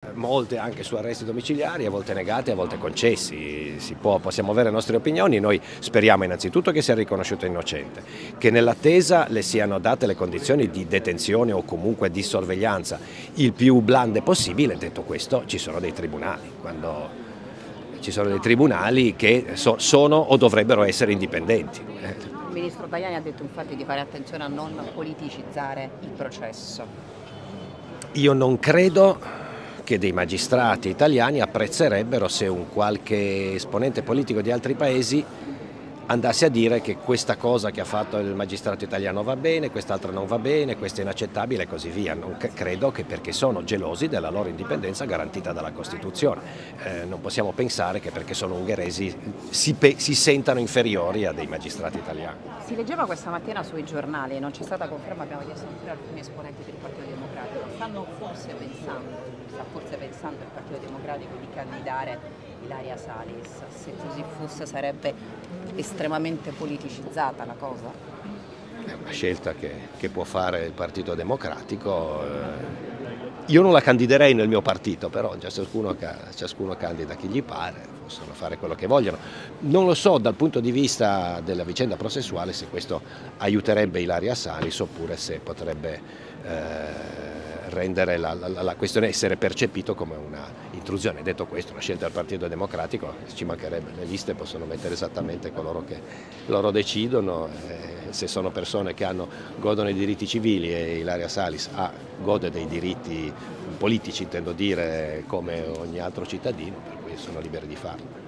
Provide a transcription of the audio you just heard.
molte anche su arresti domiciliari, a volte negati, a volte concessi. Possiamo avere le nostre opinioni, noi speriamo innanzitutto che sia riconosciuto innocente, che nell'attesa le siano date le condizioni di detenzione o comunque di sorveglianza il più blande possibile. Detto questo, ci sono dei tribunali, ci sono dei tribunali che sono o dovrebbero essere indipendenti. Il ministro Tajani ha detto infatti di fare attenzione a non politicizzare il processo. Io non credo che dei magistrati italiani apprezzerebbero se un qualche esponente politico di altri paesi andasse a dire che questa cosa che ha fatto il magistrato italiano va bene, quest'altra non va bene, questa è inaccettabile e così via. Non credo che perché sono gelosi della loro indipendenza garantita dalla Costituzione. Non possiamo pensare che perché sono ungheresi si sentano inferiori a dei magistrati italiani. Si leggeva questa mattina sui giornali, non c'è stata conferma, abbiamo chiesto anche alcuni esponenti del Partito Democratico, sta forse pensando il Partito Democratico di candidare Ilaria Salis. Se così fosse sarebbe estremamente politicizzata la cosa? È una scelta che può fare il Partito Democratico. Io non la candiderei nel mio partito, però ciascuno candida chi gli pare, possono fare quello che vogliono. Non lo so dal punto di vista della vicenda processuale se questo aiuterebbe Ilaria Salis oppure se potrebbe rendere la questione essere percepito come una intrusione. Detto questo, una scelta del Partito Democratico, ci mancherebbe, le liste possono mettere esattamente coloro che loro decidono, se sono persone che godono dei diritti civili e Ilaria Salis gode dei diritti politici, intendo dire, come ogni altro cittadino, per cui sono liberi di farlo.